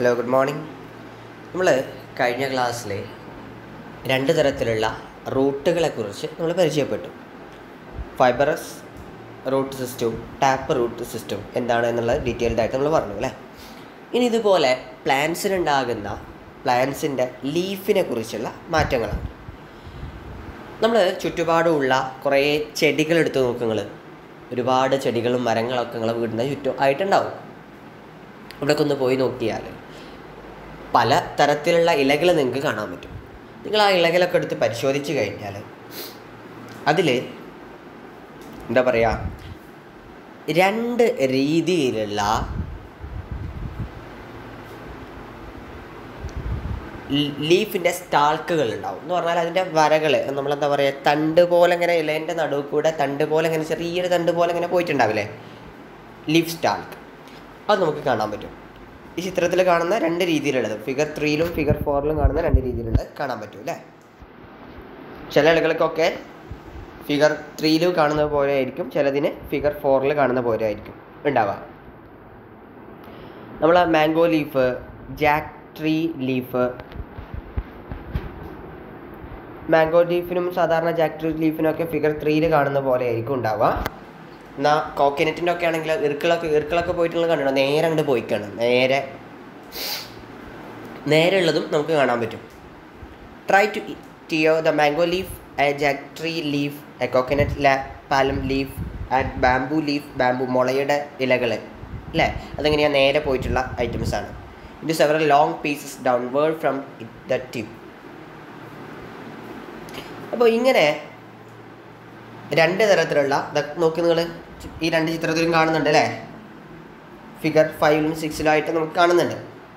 Hello, good morning. നമ്മൾ കഴിഞ്ഞ ക്ലാസ്സിൽ രണ്ട് തരത്തിലുള്ള റൂട്ടുകളെക്കുറിച്ച് നമ്മൾ പരിചയപ്പെട്ടു. ഫൈബറസ് റൂട്ട് സിസ്റ്റവും ടാപ്പ് റൂട്ട് സിസ്റ്റവും എന്താണ് എന്നുള്ളത് ഡീറ്റെയിൽഡായിട്ട് നമ്മൾ പറഞ്ഞു അല്ലേ. ഇനി ഇതുപോലെ പ്ലാന്റ്സിൻ്റെ ലീഫിനെ കുറിച്ചുള്ള മാറ്റങ്ങളാണ്. നമ്മൾ ചുറ്റുപാടുമുള്ള കുറേ ചെടികളെടുത്ത് നോക്കുക. ഒരുപാട് ചെടികളും മരങ്ങളൊക്കെ നിങ്ങളെ വീടിൻ്റെ ചുറ്റും ആയിട്ടുണ്ടാവും. ഇവിടെയൊക്കെ ഒന്ന് പോയി നോക്കിയാൽ പല തരത്തിലുള്ള ഇലകൾ നിങ്ങൾക്ക് കാണാൻ പറ്റും. നിങ്ങൾ ആ ഇലകളൊക്കെ എടുത്ത് പരിശോധിച്ച് കഴിഞ്ഞാൽ അതിൽ എന്താ പറയുക, രണ്ട് രീതിയിലുള്ള ലീഫിൻ്റെ സ്റ്റാൾക്കുകൾ ഉണ്ടാവും. എന്ന് പറഞ്ഞാൽ അതിൻ്റെ വരകൾ നമ്മളെന്താ പറയുക, തണ്ട് പോലെ ഇങ്ങനെ ഇലേൻ്റെ നടുവ് കൂടെ തണ്ട് പോലെ ഇങ്ങനെ ചെറിയൊരു തണ്ട് പോലെ ഇങ്ങനെ പോയിട്ടുണ്ടാവില്ലേ, ലീഫ് സ്റ്റാൾക്ക്. അത് നമുക്ക് കാണാൻ പറ്റും. ഈ ചിത്രത്തിൽ കാണുന്ന രണ്ട് രീതിയിലുള്ളത്, ഫിഗർ 3-ലും ഫിഗർ 4-ലും കാണുന്ന രണ്ട് രീതിയിലുള്ളത് കാണാൻ പറ്റും അല്ലേ. ചില ആളുകൾക്കൊക്കെ ഫിഗർ 3-ൽ കാണുന്നത് പോലെ ആയിരിക്കും, ചിലതിന് ഫിഗർ 4-ൽ കാണുന്ന പോലെ ആയിരിക്കും ഉണ്ടാവുക. നമ്മൾ mango leaf, jack tree leaf, mango ലീഫിനും സാധാരണ ജാക്ക് ട്രീ ലീഫിനും ഒക്കെ ഫിഗർ 3-ൽ കാണുന്ന പോലെ ആയിരിക്കും ഉണ്ടാവുക. എന്നാൽ കോക്കനറ്റിൻ്റെ ഒക്കെ ആണെങ്കിൽ ഇറുക്കളൊക്കെ പോയിട്ടുള്ളത് കണ്ടിട്ടുണ്ടോ, നേരെ അങ്ങോട്ട് പോയിക്കാണ്, നേരെ ഉള്ളതും നമുക്ക് കാണാൻ പറ്റും. Try to tear the mango leaf, a jack tree leaf, a coconut palm leaf and bamboo leaf. Bamboo മുളയുടെ ഇലകൾ അല്ലേ, അതെങ്ങനെയാണ് നേരെ പോയിട്ടുള്ള ഐറ്റംസാണ്. ഇത് several long pieces downward from the tip. അപ്പോൾ ഇങ്ങനെ രണ്ട് തരത്തിലുള്ള നോക്കി നിങ്ങൾ ഈ രണ്ട് ചിത്രത്തിലും കാണുന്നുണ്ട് അല്ലേ. ഫിഗർ 5-ലും 6-ലും ആയിട്ട് നമുക്ക് കാണുന്നുണ്ട്.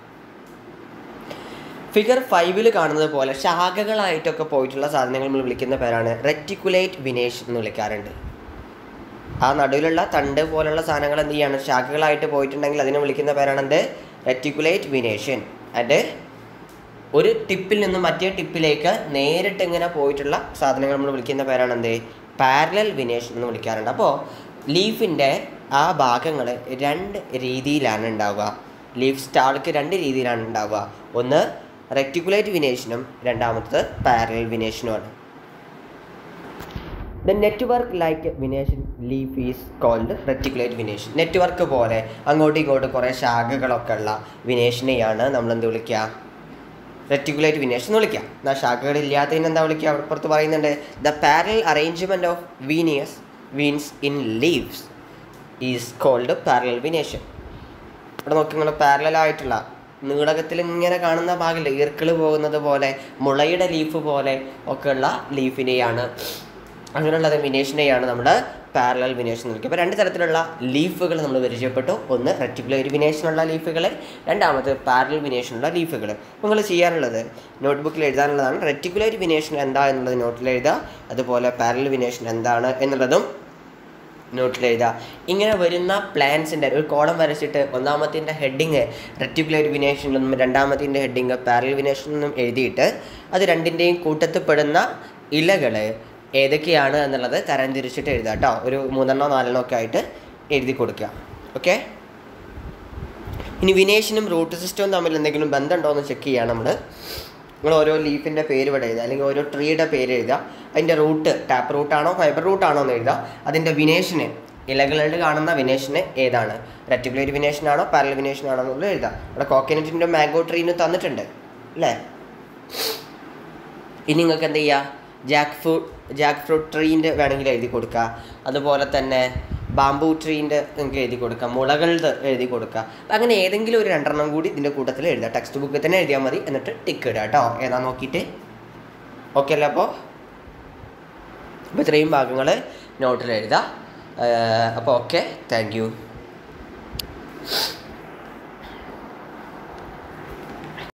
ഫിഗർ 5-ൽ കാണുന്നത് പോലെ ശാഖകളായിട്ടൊക്കെ പോയിട്ടുള്ള സാധനങ്ങൾ നമ്മൾ വിളിക്കുന്ന പേരാണ് റെറ്റിക്കുലേറ്റ് വിനേഷൻ എന്ന് വിളിക്കാറുണ്ട്. ആ നടുവിലുള്ള തണ്ട് പോലുള്ള സാധനങ്ങൾ എന്ത് ചെയ്യാണ്, ശാഖകളായിട്ട് പോയിട്ടുണ്ടെങ്കിൽ അതിനെ വിളിക്കുന്ന പേരാണ് എന്ത്, റെറ്റിക്കുലേറ്റ് വിനേഷൻ. അത് ഒരു ടിപ്പിൽ നിന്നും മറ്റേ ടിപ്പിലേക്ക് നേരിട്ട് ഇങ്ങനെ പോയിട്ടുള്ള സാധനങ്ങൾ നമ്മൾ വിളിക്കുന്ന പേരാണ് എന്ത്, പാരലൽ വിനേഷൻ എന്ന് വിളിക്കാറുണ്ട്. അപ്പോൾ ലീഫിൻ്റെ ആ ഭാഗങ്ങൾ രണ്ട് രീതിയിലാണ് ഉണ്ടാവുക. ലീഫ് സ്റ്റാൾക്ക് രണ്ട് രീതിയിലാണ് ഉണ്ടാവുക. ഒന്ന് റെക്ടിക്കുലേറ്റ് വിനേഷനും രണ്ടാമത്തത് പാരലൽ വിനേഷനുമാണ്. The network like venation leaf is called reticulate venation. Network പോലെ അങ്ങോട്ടും ഇങ്ങോട്ടും കുറേ ശാഖകളൊക്കെ ഉള്ള വിനേഷനെയാണ് നമ്മളെന്ത് വിളിക്കുക, റെറ്റിക്കുലേറ്റ് വിനേഷൻ എന്ന് വിളിക്കാം. എന്നാൽ ശാഖകളില്ലാത്തതിന് എന്താ വിളിക്കുക, അവിടെ പുറത്ത് പറയുന്നുണ്ട്, the parallel arrangement of veins in leaves is called parallel venation. ഇവിടെ നോക്കി നിങ്ങൾ പാരലായിട്ടുള്ള നീളകത്തിൽ ഇങ്ങനെ കാണുന്ന ഭാഗമില്ല, ഈർക്കിൾ പോകുന്നത് പോലെ മുളയുടെ ലീഫ് പോലെ ഒക്കെയുള്ള ലീഫിനെയാണ്, അങ്ങനെയുള്ള വിനേഷനെയാണ് നമ്മൾ പാരലൽ വിനേഷൻ എന്ന് വിളിക്കുക. അപ്പോൾ രണ്ട് തരത്തിലുള്ള ലീഫുകൾ നമ്മൾ പരിചയപ്പെട്ടു. ഒന്ന് റെറ്റിക്കുലേറ്റ് വിനേഷനുള്ള ലീഫുകൾ, രണ്ടാമത് പാരലൽ വിനേഷനുള്ള ലീഫുകൾ. നിങ്ങൾ ചെയ്യാനുള്ളത് നോട്ട്ബുക്കിൽ എഴുതാനുള്ളതാണ്. റെറ്റിക്കുലേറ്റ് വിനേഷൻ എന്താ എന്നുള്ളത് നോട്ടിൽ എഴുതുക, അതുപോലെ പാരലൽ വിനേഷൻ എന്താണ് എന്നുള്ളതും നോട്ടിൽ എഴുതുക. ഇങ്ങനെ വരുന്ന പ്ലാന്റ്സിൻ്റെ ഒരു കോളം വരച്ചിട്ട് ഒന്നാമത്തിൻ്റെ ഹെഡിങ് റെറ്റിക്കുലേറ്റ് വിനേഷനിൽ നിന്നും രണ്ടാമത്തിൻ്റെ ഹെഡിങ് പാരലൽ വിനേഷനിൽ നിന്നും എഴുതിയിട്ട് അത് രണ്ടിൻ്റെയും കൂട്ടത്തിൽപ്പെടുന്ന ഇലകൾ ഏതൊക്കെയാണ് എന്നുള്ളത് തരംതിരിച്ചിട്ട് എഴുതുക കേട്ടോ. ഒരു 3-4 ഒക്കെ ആയിട്ട് എഴുതി കൊടുക്കുക. ഓക്കെ. ഇനി വിനേഷനും റൂട്ട് സിസ്റ്റവും തമ്മിൽ എന്തെങ്കിലും ബന്ധമുണ്ടോ എന്ന് ചെക്ക് ചെയ്യുക. നിങ്ങൾ ഓരോ ലീഫിൻ്റെ പേര് ഇവിടെ എഴുതുക, അല്ലെങ്കിൽ ഓരോ ട്രീയുടെ പേര് എഴുതുക. അതിൻ്റെ റൂട്ട് ടാപ്പ് റൂട്ടാണോ ഫൈബർ റൂട്ടാണോ എന്ന് എഴുതുക. അതിൻ്റെ വിനേഷന്, ഇലകളിൽ കാണുന്ന വിനേഷന് ഏതാണ്, റെറ്റിക്കുലേറ്റ് വിനേഷനാണോ പാരലൽ വിനേഷനാണോ എന്നുള്ളത് എഴുതുക. ഇവിടെ കോക്കനറ്റിൻ്റെ മാംഗോ ട്രീന് തന്നിട്ടുണ്ട് അല്ലേ. ഇനി നിങ്ങൾക്ക് എന്ത് ചെയ്യുക, ജാക്ക് ഫ്രൂട്ട് ട്രീൻ്റെ വേണമെങ്കിൽ എഴുതി കൊടുക്കുക. അതുപോലെ തന്നെ ബാംബു ട്രീൻ്റെ നിങ്ങൾക്ക് എഴുതി കൊടുക്കുക, മുളകളുടെ എഴുതി കൊടുക്കുക. അങ്ങനെ ഏതെങ്കിലും ഒരു 2 കൂടി ഇതിൻ്റെ കൂട്ടത്തിൽ എഴുതുക. ടെക്സ്റ്റ് ബുക്കിൽ തന്നെ എഴുതിയാൽ മതി, എന്നിട്ട് ടിക്ക് ഇടുക കേട്ടോ, ഏതാ നോക്കിയിട്ട്. ഓക്കെ അല്ലേ. അപ്പോൾ ഇത്രയും ഭാഗങ്ങൾ നോട്ടിൽ എഴുതുക. അപ്പോൾ ഓക്കെ, താങ്ക് യു.